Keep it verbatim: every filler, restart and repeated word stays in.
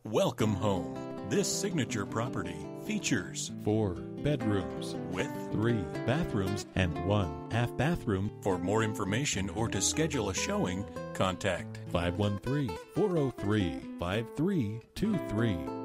Welcome home. This signature property features four bedrooms with three bathrooms and one half bathroom. For more information or to schedule a showing, contact five one three, four oh three, five three two three.